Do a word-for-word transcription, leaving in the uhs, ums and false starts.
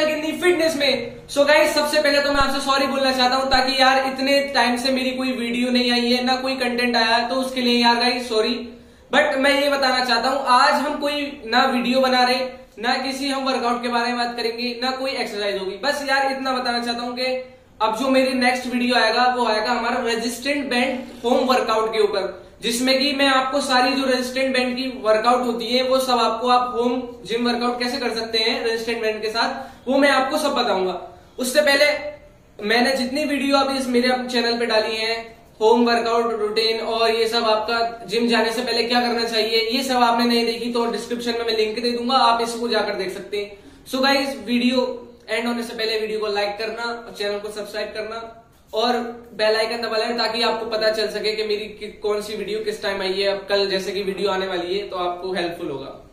Channel कितनी fitness में। So guys सबसे पहले तो मैं आपसे सॉरी बोलना चाहता हूं, ताकि यार इतने टाइम से मेरी कोई वीडियो नहीं आई है, ना कोई कंटेंट आया, तो उसके लिए यार गाइस सॉरी। बट मैं ये बताना चाहता हूं, आज हम कोई ना वीडियो बना रहे, ना किसी हम वर्कआउट के बारे में बात करेंगे, ना कोई एक्सरसाइज होगी। बस यार इतना बताना चाहता हूं कि अब जो मेरी नेक्स्ट वीडियो आएगा वो आएगा हमारा रेजिस्टेंट बैंड होम वर्कआउट के ऊपर, जिसमें कि मैं आपको सारी जो रेजिस्टेंट बैंड की वर्कआउट होती है वो सब आपको आप होम जिम वर्कआउट कैसे कर सकते हैं रेजिस्टेंट बैंड के साथ, वो मैं आपको सब बताऊंगा। उससे पहले मैंने जितनी वीडियो अभी इस मेरे चैनल पे डाली है, होम वर्कआउट रूटीन और ये सब आपका जिम जाने से पहले क्या करना चाहिए, ये सब आपने नहीं देखी तो डिस्क्रिप्शन में मैं लिंक दे दूंगा, आप इसको जाकर देख सकते हैं। सो गाइस वीडियो एंड होने से पहले वीडियो को लाइक करना और चैनल को सब्सक्राइब करना और बेल आइकन दबा लेना, ताकि आपको पता चल सके कि मेरी कौन सी वीडियो किस टाइम आई है। अब कल जैसे कि वीडियो आने वाली है तो आपको हेल्पफुल होगा।